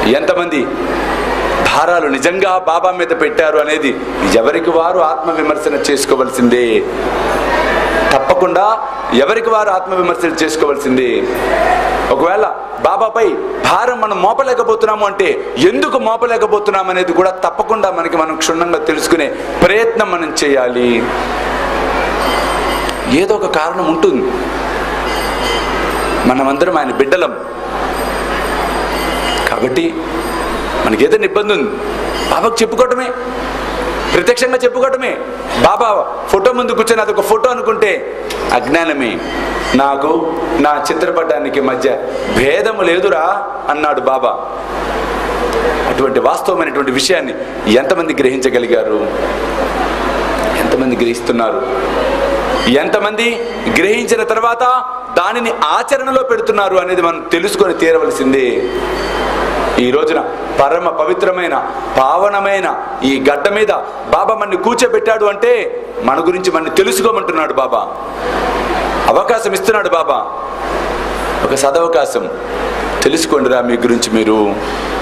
ఎంతమంది భారాలు నిజంగా బాబా మీద పెట్టారు అనేది ఎవరికి వారు ఆత్మవిమర్శన చేసుకోవలసిందే. తప్పకుండా ఎవరికి వారు ఆత్మవిమర్శన చేసుకోవాల్సిందే. ఒకవేళ బాబాపై భారం మనం మోపలేకపోతున్నాము అంటే ఎందుకు మోపలేకపోతున్నాం అనేది కూడా తప్పకుండా మనం క్షుణ్ణంగా తెలుసుకునే ప్రయత్నం మనం చేయాలి. ఏదో ఒక కారణం ఉంటుంది. మనమందరం ఆయన బిడ్డలం కాబట్టి మనకి ఏదైనా ఇబ్బంది ఉంది, బాబాకు చెప్పుకోవటమే, ప్రత్యక్షంగా చెప్పుకోవటమే. బాబా ఫోటో ముందు కూర్చొని అదొక ఫోటో అనుకుంటే అజ్ఞానమే. నాకు నా చిత్రపటానికి మధ్య భేదము లేదురా అన్నాడు బాబా. అటువంటి వాస్తవమైనటువంటి విషయాన్ని ఎంతమంది గ్రహించగలిగారు? ఎంతమంది గ్రహిస్తున్నారు? ఎంతమంది గ్రహించిన తర్వాత దానిని ఆచరణలో పెడుతున్నారు అనేది మనం తెలుసుకొని తీరవలసిందే. ఈ రోజున పరమ పవిత్రమైన పావనమైన ఈ గడ్డ మీద బాబా మనని కూర్చోబెట్టాడు అంటే మన గురించి మనని తెలుసుకోమంటున్నాడు బాబా. అవకాశం ఇస్తున్నాడు బాబా, ఒక సదవకాశం. తెలుసుకోండిరా మీ గురించి మీరు.